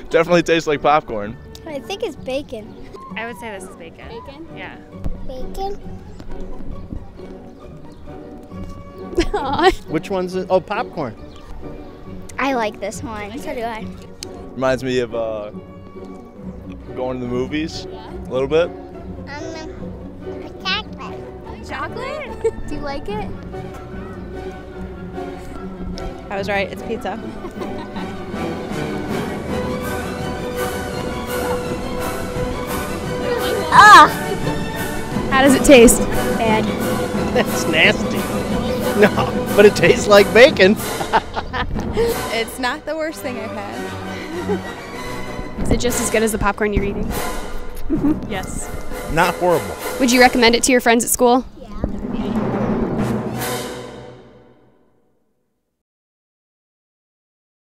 Definitely tastes like popcorn. I think it's bacon. I would say this is bacon. Bacon? Yeah. Bacon? Which one's it? Oh, popcorn. I like this one. So do I. Reminds me of going to the movies a little bit. Chocolate. Chocolate? Do you like it? I was right. It's pizza. Ah! How does it taste? Bad. That's nasty. No, but it tastes like bacon. It's not the worst thing I've had. Is it just as good as the popcorn you're eating? Yes. Not horrible. Would you recommend it to your friends at school?